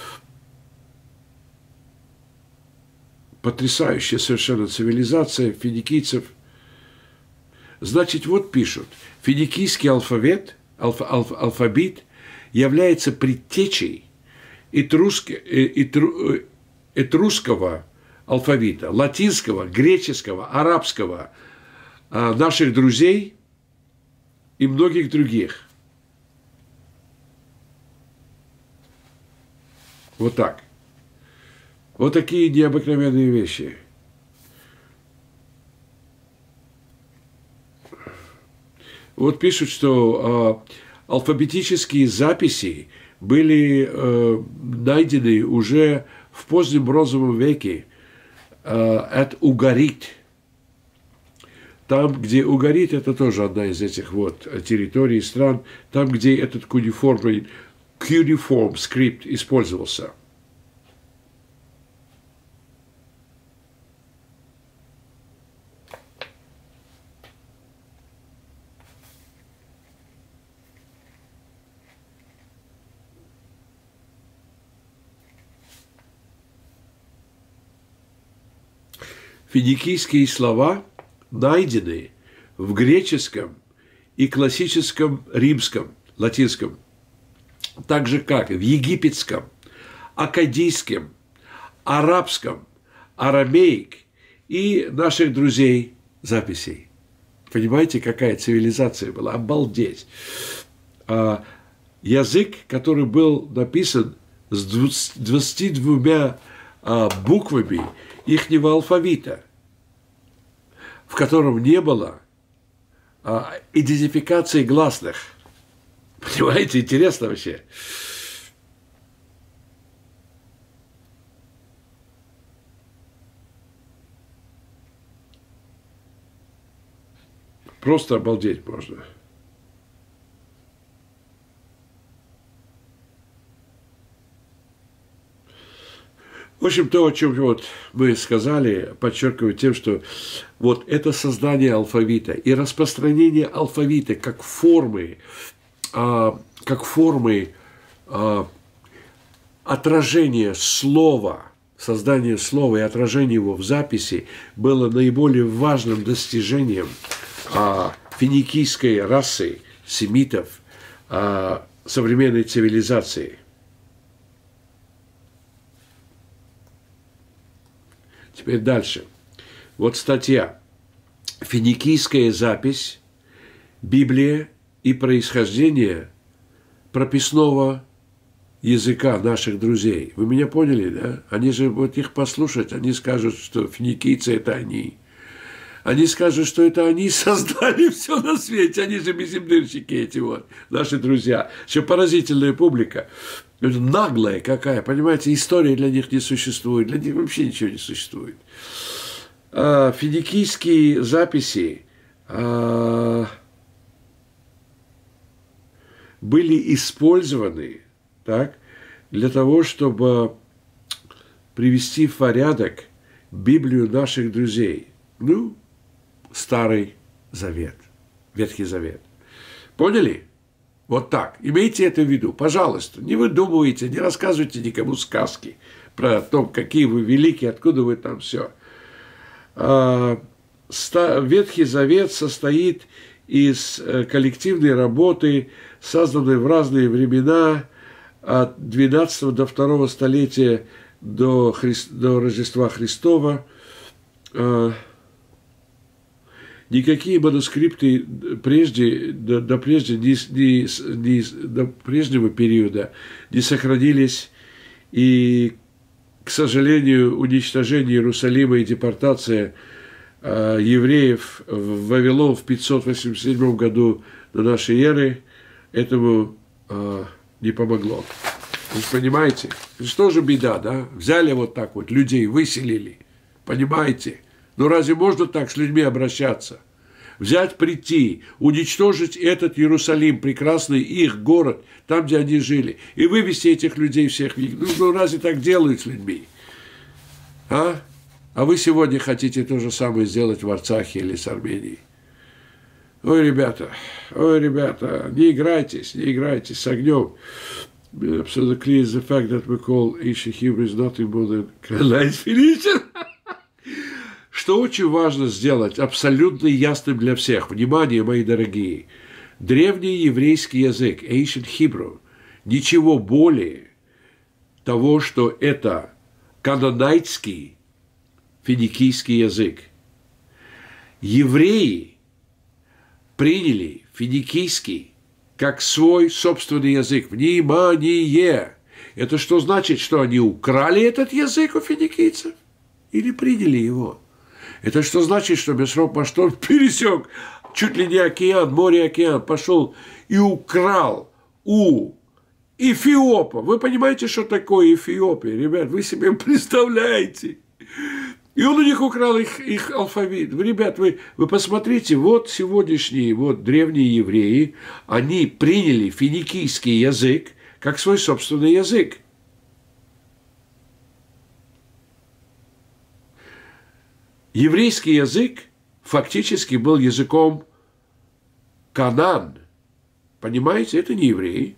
Потрясающая совершенно цивилизация финикийцев. Значит, вот пишут. Финикийский алфавит является предтечей этрусского алфавита, латинского, греческого, арабского, наших друзей и многих других. Вот так. Вот такие необыкновенные вещи. Вот пишут, что алфабетические записи были найдены уже в позднем бронзовом веке от Угарит. Там, где Угарит, это тоже одна из этих вот территорий, стран, там, где этот cuneiform скрипт использовался. Финикийские слова найдены в греческом и классическом римском, латинском, так же как в египетском, аккадийском, арабском, арамеик и наших друзей записей. Понимаете, какая цивилизация была? Обалдеть! Язык, который был написан с 22 буквами ихнего алфавита, в котором не было идентификации гласных. Понимаете, интересно вообще. Просто обалдеть можно. В общем, то, о чем вот мы сказали, подчеркиваю тем, что вот это создание алфавита и распространение алфавита как формы отражения слова, создание слова и отражение его в записи было наиболее важным достижением финикийской расы, семитов, современной цивилизации. Теперь дальше. Вот статья. Финикийская запись, Библия и происхождение прописного языка наших друзей. Вы меня поняли, да? Они же, вот их послушать, они скажут, что финикийцы – это они. Они скажут, что это они создали все на свете. Они же безимдырщики эти вот, наши друзья. Еще поразительная публика. Это наглая какая, понимаете, история для них не существует. Для них вообще ничего не существует. Финикийские записи были использованы, так, для того, чтобы привести в порядок Библию наших друзей. Ну, Старый Завет, Ветхий Завет. Поняли? Вот так. Имейте это в виду. Пожалуйста, не выдумывайте, не рассказывайте никому сказки про то, какие вы великие, откуда вы там все. Ветхий Завет состоит из коллективной работы, созданной в разные времена, от 12 до 2 столетия до Рождества Христова. Никакие манускрипты до прежнего периода не сохранились, и, к сожалению, уничтожение Иерусалима и депортация евреев в Вавилон в 587 году до нашей эры этому не помогло. Вы понимаете? Что же беда, да? Взяли вот так вот людей, выселили. Понимаете? Ну разве можно так с людьми обращаться? Взять, прийти, уничтожить этот Иерусалим, прекрасный их город, там, где они жили, и вывести этих людей всех. Ну разве так делают с людьми? А вы сегодня хотите то же самое сделать в Арцахе или с Арменией? Ой, ребята, не играйтесь с огнем. Absolutely clear is the fact that we call ancient Hebrew is nothing more than Canaan Phoenician. Что очень важно сделать, абсолютно ясным для всех. Внимание, мои дорогие. Древний еврейский язык, ancient Hebrew, ничего более того, что это кананайтский, финикийский язык. Евреи приняли финикийский как свой собственный язык. Внимание! Это что значит, что они украли этот язык у финикийцев? Или приняли его? Это что значит, что Месроп Маштон пересек чуть ли не океан, море-океан, пошел и украл у Эфиопа. Вы понимаете, что такое Эфиопия, ребят? Вы себе представляете? И он у них украл их алфавит. Ребят, вы посмотрите, вот сегодняшние вот древние евреи, они приняли финикийский язык как свой собственный язык. Еврейский язык фактически был языком Канaan. Понимаете, это не евреи.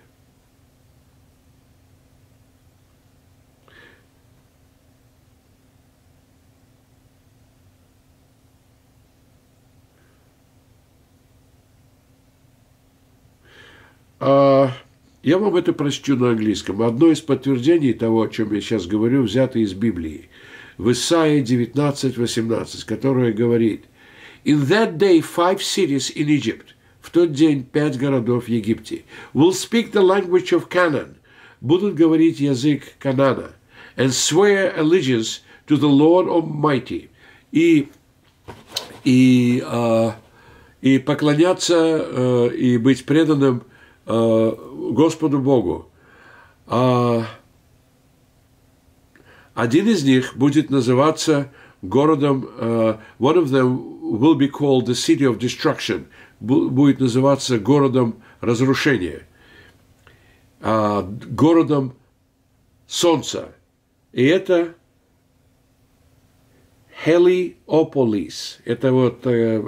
Я вам это прочту на английском. Одно из подтверждений того, о чем я сейчас говорю, взято из Библии. В Исаии 19:18, которое говорит: «In that day 5 cities in Egypt», в тот день 5 городов в Египте, «will speak the language of Canaan», будут говорить язык Канана, «and swear allegiance to the Lord Almighty», и поклоняться и быть преданным Господу Богу. Один из них будет называться городом, one of them will be called the city of destruction, будет называться городом разрушения, городом солнца. И это Heliopolis. Это вот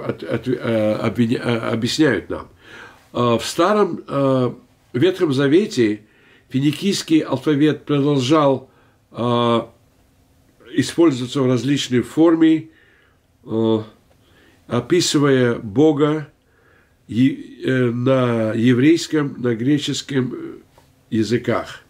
объясняют нам. В Старом Ветхом Завете финикийский алфавит продолжал использоваться в различной форме, описывая Бога на еврейском, на греческом языках.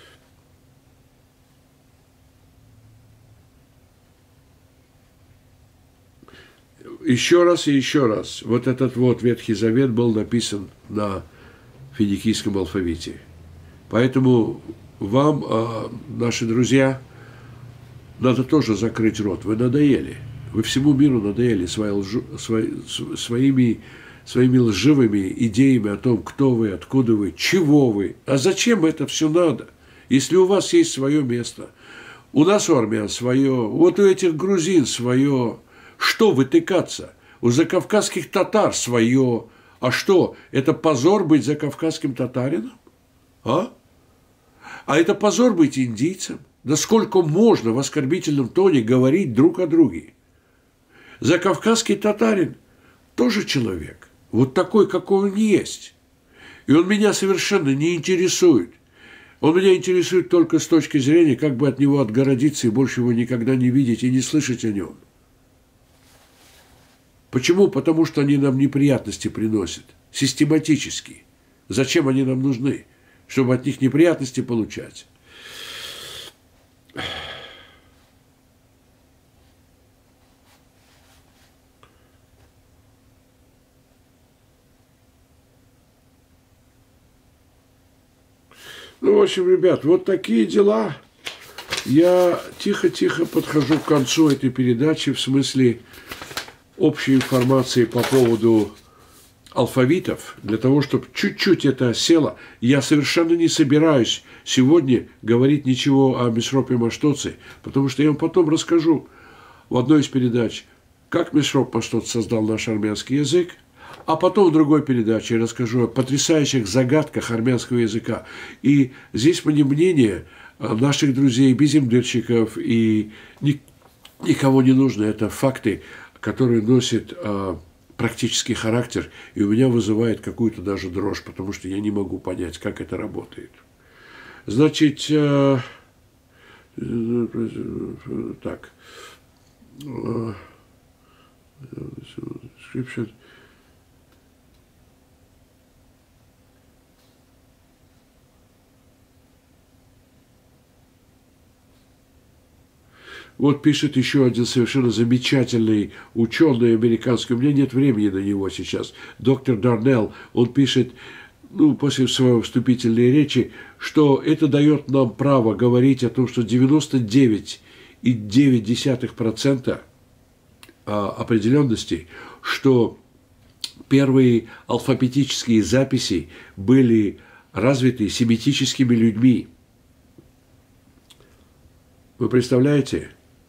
Еще раз и еще раз. Вот этот вот Ветхий Завет был написан на финикийском алфавите. Поэтому вам, наши друзья, надо тоже закрыть рот. Вы надоели. Вы всему миру надоели своими лживыми идеями о том, кто вы, откуда вы, чего вы. А зачем это все надо, если у вас есть свое место? У нас у армян свое, вот у этих грузин свое. Что вытыкаться? У закавказских татар свое. А что, это позор быть закавказским татарином? А это позор быть индийцем? Да сколько можно в оскорбительном тоне говорить друг о друге? Закавказский татарин тоже человек. Вот такой, какой он есть. И он меня совершенно не интересует. Он меня интересует только с точки зрения, как бы от него отгородиться и больше его никогда не видеть и не слышать о нем. Почему? Потому что они нам неприятности приносят. Систематически. Зачем они нам нужны? Чтобы от них неприятности получать. Ну, в общем, ребят, вот такие дела. Я тихо-тихо подхожу к концу этой передачи в смысле общей информации по поводу алфавитов, для того, чтобы чуть-чуть это село. Я совершенно не собираюсь сегодня говорить ничего о Месропе Маштоци, потому что я вам потом расскажу в одной из передач, как Месроп Маштоц создал наш армянский язык, а потом в другой передаче я расскажу о потрясающих загадках армянского языка. И здесь мне мнение наших друзей, безимдырщиков и никого не нужно. Это факты, которые носят практический характер, и у меня вызывает какую-то даже дрожь, потому что я не могу понять, как это работает. Значит, так. Вот пишет еще один совершенно замечательный ученый американский, у меня нет времени на него сейчас, доктор Дарнелл, он пишет, после своей вступительной речи, что это дает нам право говорить о том, что 99,9% определенности, что первые алфавитические записи были развиты семитическими людьми. Вы представляете?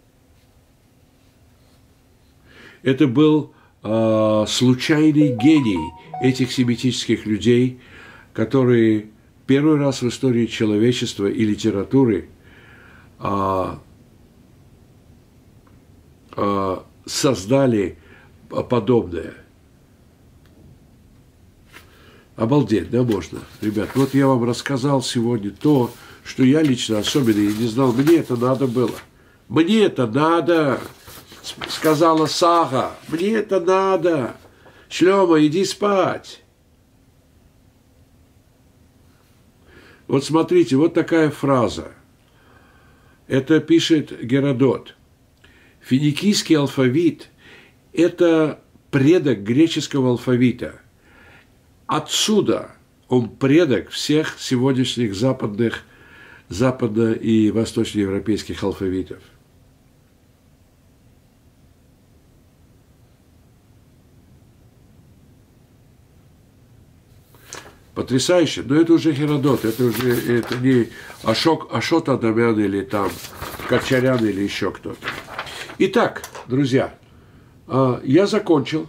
Это был случайный гений этих семитических людей, которые первый раз в истории человечества и литературы создали подобное. Обалдеть, да, можно? Ребят, вот я вам рассказал сегодня то, что я лично особенно и не знал. Мне это надо было. Мне это надо, сказала Сага. Мне это надо. Шлема, иди спать. Вот смотрите, вот такая фраза. Это пишет Геродот. Финикийский алфавит – это предок греческого алфавита. Отсюда он предок всех сегодняшних западно- и восточноевропейских алфавитов. Потрясающе, но это уже Геродот, это не Ашот Адамян или там Качарян или еще кто-то. Итак, друзья, я закончил.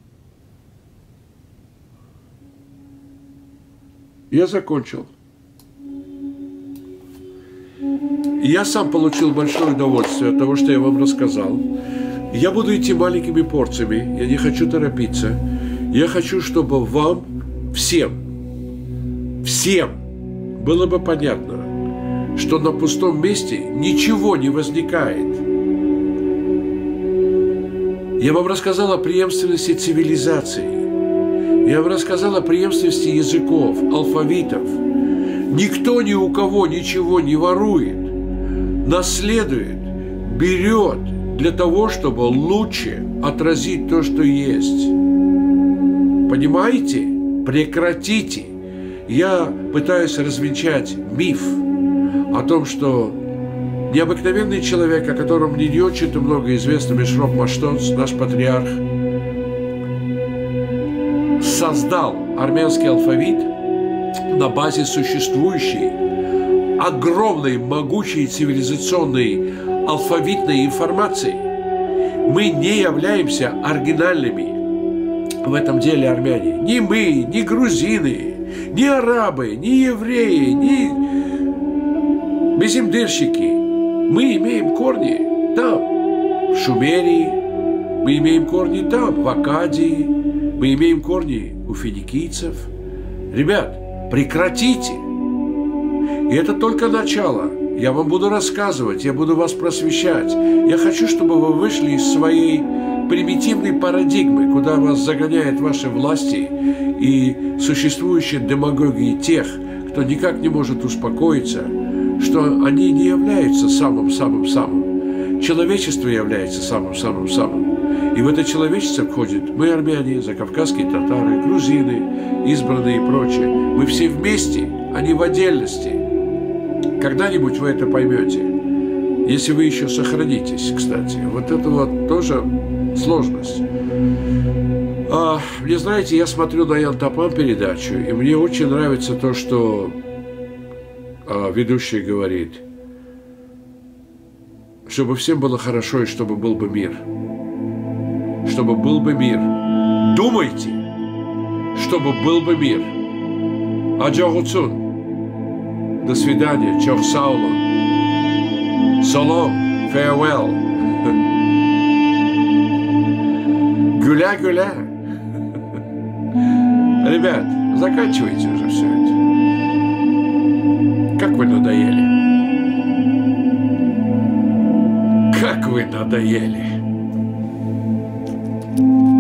Я сам получил большое удовольствие от того, что я вам рассказал. Я буду идти маленькими порциями, я не хочу торопиться. Я хочу, чтобы вам всем было бы понятно, что на пустом месте ничего не возникает. Я вам рассказал о преемственности цивилизации. Я вам рассказал о преемственности языков, алфавитов. Никто ни у кого ничего не ворует, наследует, берет для того, чтобы лучше отразить то, что есть. Понимаете? Прекратите. Я пытаюсь развенчать миф о том, что Необыкновенный человек, о котором не очень-то много известно, Мишроб Маштонц, наш патриарх, создал армянский алфавит на базе существующей огромной, могучей цивилизационной алфавитной информации. Мы не являемся оригинальными в этом деле армяне. Ни мы, ни грузины, ни арабы, ни евреи, ни безимдырщики. Мы имеем корни там, в Шумерии, мы имеем корни там, в Аккадии, мы имеем корни у финикийцев. Ребят, прекратите! И это только начало. Я вам буду рассказывать, я буду вас просвещать. Я хочу, чтобы вы вышли из своей примитивной парадигмы, куда вас загоняют ваши власти и существующие демагогии тех, кто никак не может успокоиться, что они не являются самым-самым-самым. Человечество является самым-самым-самым. И в это человечество входит мы, армяне, закавказские татары, грузины, избранные и прочее. Мы все вместе, а не в отдельности. Когда-нибудь вы это поймете, если вы еще сохранитесь, кстати. Вот это вот тоже сложность. Мне, знаете, я смотрю на Ян Тапан передачу, и мне очень нравится то, что ведущий говорит, чтобы всем было хорошо и чтобы был бы мир. Чтобы был бы мир. Думайте, чтобы был бы мир. Аджагуцун. До свидания. Чох Саулон. Солом. Farewell. Гуля-гуля. Ребят, заканчивайте уже все это. Как вы надоели. Как вы надоели.